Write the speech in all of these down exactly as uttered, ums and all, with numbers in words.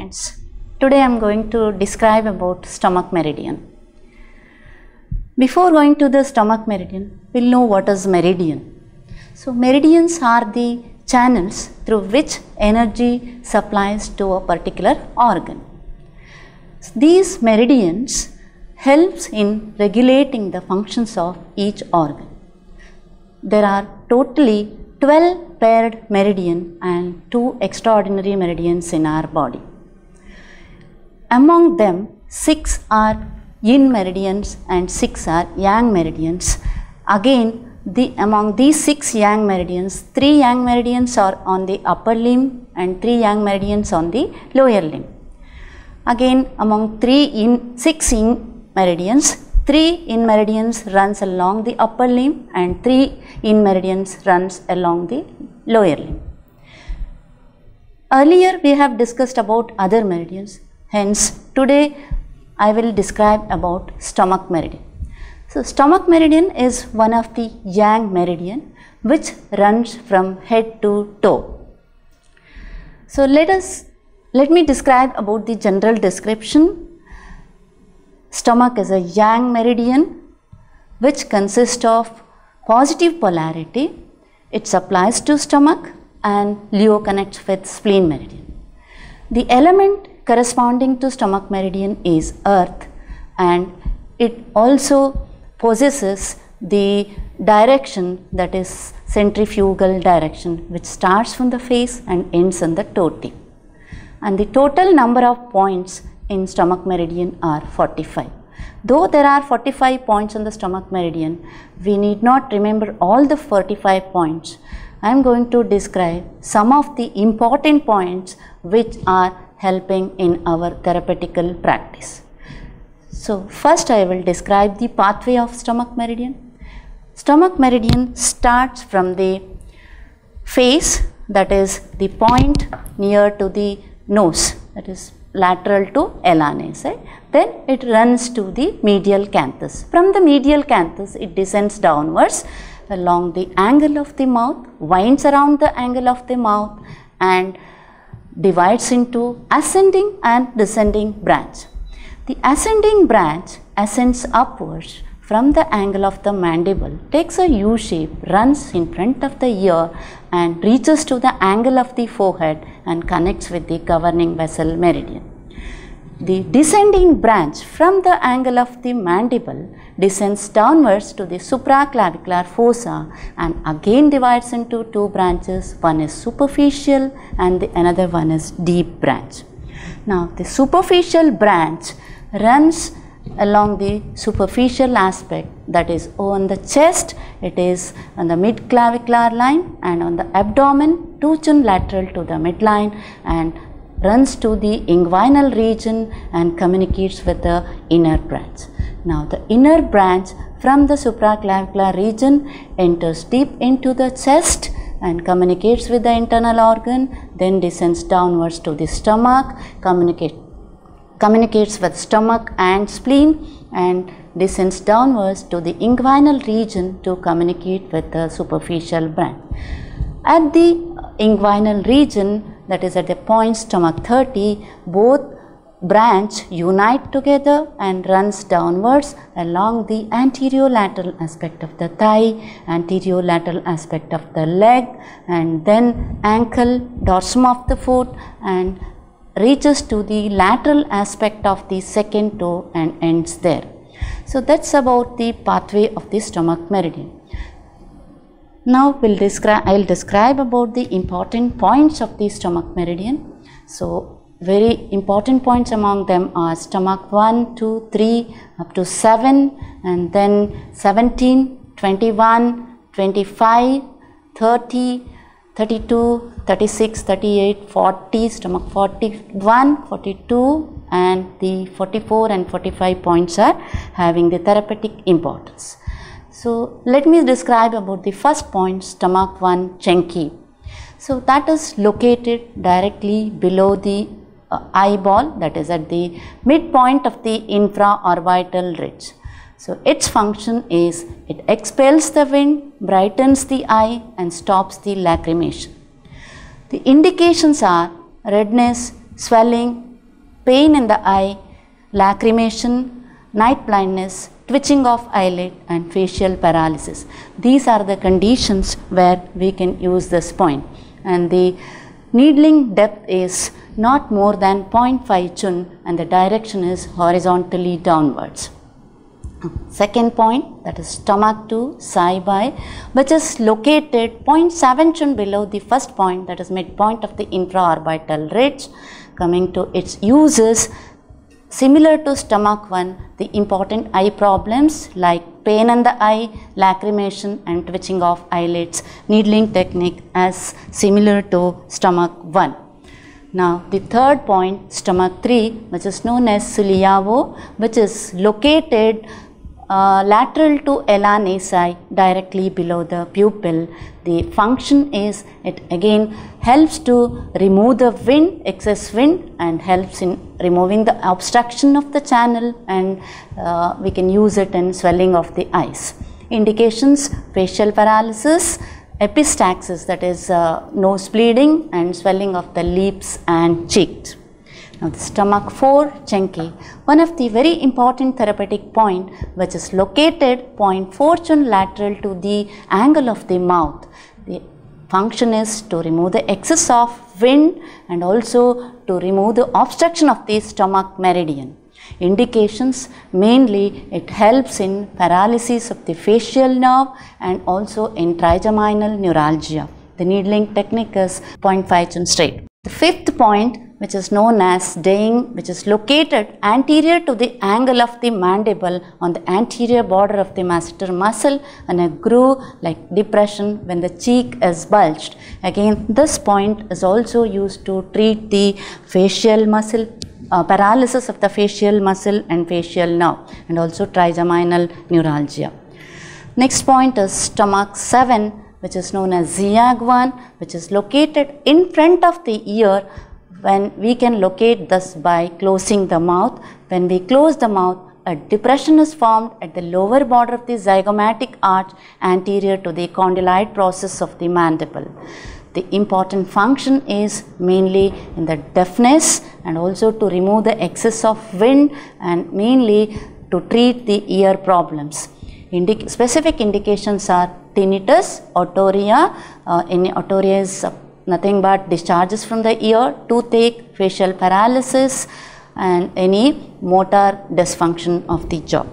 friends. Today I am going to describe about stomach meridian. Before going to the stomach meridian, we will know what is meridian. So meridians are the channels through which energy supplies to a particular organ. These meridians helps in regulating the functions of each organ. There are totally twelve paired meridian and two extraordinary meridians in our body. Among them, six are yin meridians and six are yang meridians. Again, the, among these six yang meridians, three yang meridians are on the upper limb and three yang meridians on the lower limb. Again, among three in six yin meridians, three yin meridians runs along the upper limb and three yin meridians runs along the lower limb. Earlier we have discussed about other meridians. Hence, today I will describe about stomach meridian. So, stomach meridian is one of the yang meridian which runs from head to toe. So, let us let me describe about the general description. Stomach is a yang meridian which consists of positive polarity. It supplies to stomach and Leo connects with spleen meridian. The element corresponding to stomach meridian is earth, and it also possesses the direction, that is centrifugal direction, which starts from the face and ends on the toe tip. And the total number of points in stomach meridian are forty-five. Though there are forty-five points on the stomach meridian, we need not remember all the forty-five points. I am going to describe some of the important points which are helping in our therapeutical practice. So, first I will describe the pathway of stomach meridian. Stomach meridian starts from the face, that is the point near to the nose, that is lateral to L-anus. Right? Then it runs to the medial canthus. From the medial canthus it descends downwards along the angle of the mouth, winds around the angle of the mouth and divides into ascending and descending branch. The ascending branch ascends upwards from the angle of the mandible, takes a U shape, runs in front of the ear and reaches to the angle of the forehead and connects with the governing vessel meridian. The descending branch from the angle of the mandible descends downwards to the supraclavicular fossa and again divides into two branches. One is superficial and the another one is deep branch. Now, the superficial branch runs along the superficial aspect, that is on the chest it is on the mid clavicular line, and on the abdomen two chin lateral to the midline and runs to the inguinal region and communicates with the inner branch. Now, the inner branch from the supraclavicular region enters deep into the chest and communicates with the internal organ, then descends downwards to the stomach, communicate, communicates with stomach and spleen and descends downwards to the inguinal region to communicate with the superficial branch. At the inguinal region, that is at the point stomach thirty, both branch unite together and runs downwards along the anterolateral aspect of the thigh, anterolateral aspect of the leg and then ankle, dorsum of the foot and reaches to the lateral aspect of the second toe and ends there. So, that is about the pathway of the stomach meridian. Now, we'll describe, I will describe about the important points of the stomach meridian. So, very important points among them are stomach one, two, three up to seven and then seventeen, twenty-one, twenty-five, thirty, thirty-two, thirty-six, thirty-eight, forty, stomach forty-one, forty-two and the forty-four and forty-five points are having the therapeutic importance. So, let me describe about the first point, stomach one, Chenki. So, that is located directly below the uh, eyeball, that is at the midpoint of the infraorbital ridge. So, its function is it expels the wind, brightens the eye and stops the lacrimation. The indications are redness, swelling, pain in the eye, lacrimation, night blindness, twitching of eyelid and facial paralysis. These are the conditions where we can use this point, and the needling depth is not more than zero point five chun and the direction is horizontally downwards. Second point, that is stomach two, sai bai, which is located zero point seven chun below the first point, that is midpoint of the infraorbital ridge. Coming to its uses, similar to stomach one, the important eye problems like pain in the eye, lacrimation and twitching of eyelids, needling technique as similar to stomach one. Now the third point, stomach three, which is known as Suliyavo, which is located uh, lateral to ala nasi, directly below the pupil. The function is, it again helps to remove the wind, excess wind, and helps in removing the obstruction of the channel, and uh, we can use it in swelling of the eyes. Indications: facial paralysis, epistaxis, that is uh, nose bleeding and swelling of the lips and cheeks. Now the stomach four, Chenki, one of the very important therapeutic point, which is located zero point four chun lateral to the angle of the mouth. The function is to remove the excess of wind and also to remove the obstruction of the stomach meridian. Indications: mainly it helps in paralysis of the facial nerve and also in trigeminal neuralgia. The needling technique is zero point five chun straight. The fifth point, which is known as Daying, which is located anterior to the angle of the mandible on the anterior border of the masseter muscle and a groove like depression when the cheek is bulged. Again, this point is also used to treat the facial muscle uh, paralysis of the facial muscle and facial nerve, and also trigeminal neuralgia. Next point is stomach seven, which is known as Ziag one, which is located in front of the ear. When we can locate this by closing the mouth. When we close the mouth, a depression is formed at the lower border of the zygomatic arch anterior to the condyloid process of the mandible. The important function is mainly in the deafness and also to remove the excess of wind and mainly to treat the ear problems. Indic- specific indications are tinnitus, otorrhea. Uh, in otorrhea is uh, nothing but discharges from the ear, toothache, facial paralysis and any motor dysfunction of the jaw.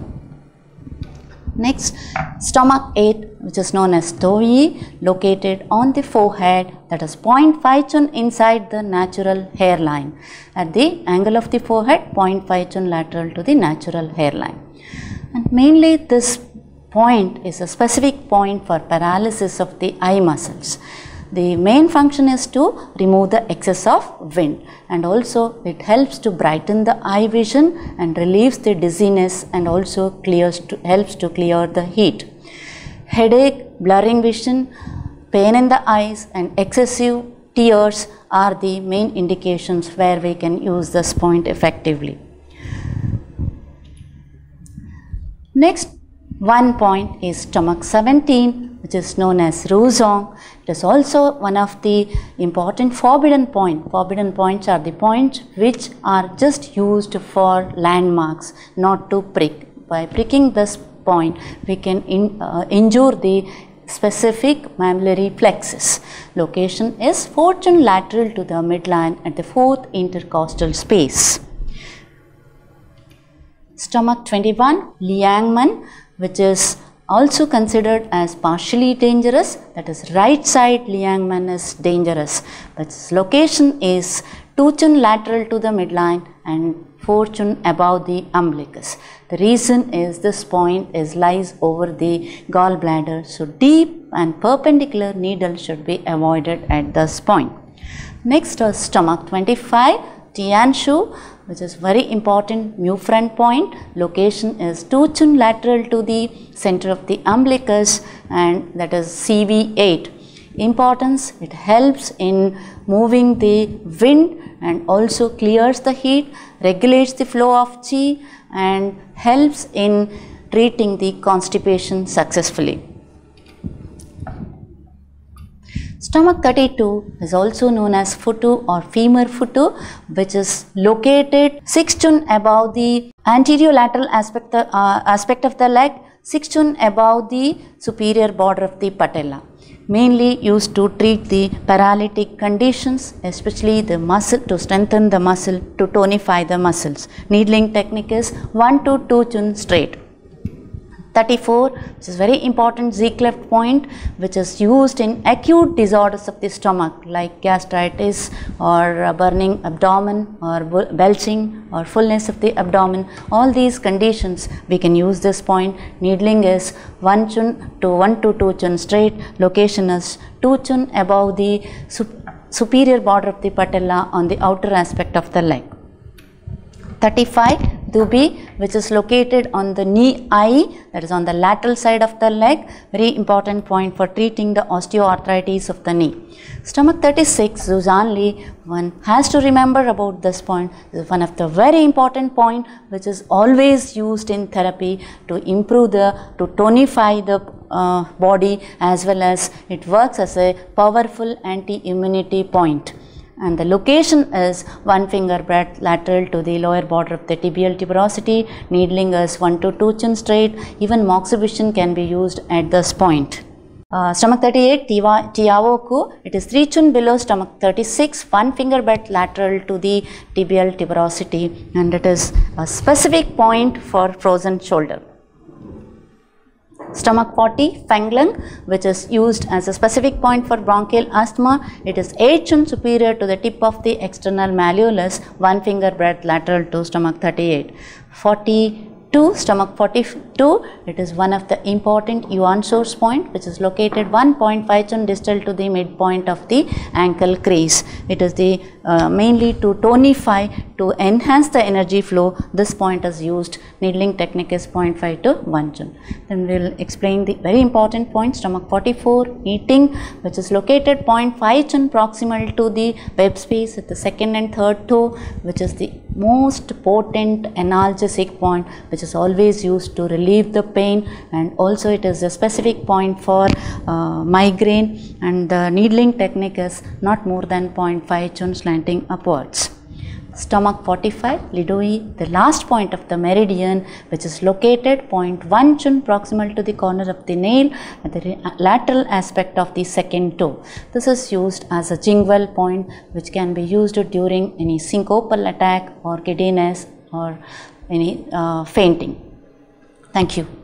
Next, stomach eight, which is known as Toyi, located on the forehead, that is zero point five chun inside the natural hairline. At the angle of the forehead, zero point five chun lateral to the natural hairline. And mainly this point is a specific point for paralysis of the eye muscles. The main function is to remove the excess of wind, and also it helps to brighten the eye vision and relieves the dizziness and also clears to, helps to clear the heat. Headache, blurring vision, pain in the eyes and excessive tears are the main indications where we can use this point effectively. Next one point is stomach seventeen, which is known as Ruzong. It is also one of the important forbidden points. Forbidden points are the points which are just used for landmarks, not to prick. By pricking this point, we can in, uh, injure the specific mammillary plexus. Location is four chun lateral to the midline at the fourth intercostal space. Stomach twenty-one, Liangman, which is also considered as partially dangerous, that is right side Liangman is dangerous, but its location is two chun lateral to the midline and four chun above the umbilicus. The reason is this point is lies over the gallbladder, so deep and perpendicular needle should be avoided at this point. Next is stomach twenty-five, Tianshu, which is very important mu front point. Location is two chun lateral to the center of the umbilicus, and that is C V eight. Importance: it helps in moving the wind and also clears the heat, regulates the flow of chi and helps in treating the constipation successfully. Stomach thirty-two is also known as futu or femur futu, which is located six chun above the anterior lateral aspect, uh, aspect of the leg, six chun above the superior border of the patella. Mainly used to treat the paralytic conditions, especially the muscle, to strengthen the muscle, to tonify the muscles. Needling technique is one to two chun straight. thirty-four, which is very important Z-cleft point, which is used in acute disorders of the stomach like gastritis or uh, burning abdomen or belching or fullness of the abdomen. All these conditions we can use this point. Needling is one chun to one to two chun straight. Location is two chun above the sup superior border of the patella on the outer aspect of the leg. thirty-five, dubi, which is located on the knee eye, that is on the lateral side of the leg. Very important point for treating the osteoarthritis of the knee. Stomach thirty-six, Zuzanli, one has to remember about this point. This is one of the very important point which is always used in therapy to improve the, to tonify the uh, body, as well as it works as a powerful anti-immunity point. And the location is one finger breadth lateral to the lower border of the tibial tuberosity. Needling is one to two chin straight. Even moxibustion can be used at this point. Uh, stomach thirty-eight, Tiawoku, it is three chun below stomach thirty-six, one finger breadth lateral to the tibial tuberosity, and it is a specific point for frozen shoulder. Stomach forty, Fenglang, which is used as a specific point for bronchial asthma. It is eight chun superior to the tip of the external malleolus, one finger breadth lateral to stomach thirty-eight. forty-two, stomach forty-two, it is one of the important Yuan source point, which is located one point five chun distal to the midpoint of the ankle crease. It is the uh, mainly to tonify, to enhance the energy flow. This point is used. Needling technique is zero point five to one chun. Then we will explain the very important point, stomach forty-four, eating, which is located zero point five chun proximal to the web space at the second and third toe, which is the most potent analgesic point, which is always used to relieve the pain, and also it is a specific point for uh, migraine, and the needling technique is not more than zero point five chun slanting upwards. Stomach forty-five, Lidoi, the last point of the meridian, which is located zero point one chun proximal to the corner of the nail at the lateral aspect of the second toe. This is used as a Jingwell point, which can be used during any syncopal attack or giddiness or any uh, fainting. Thank you.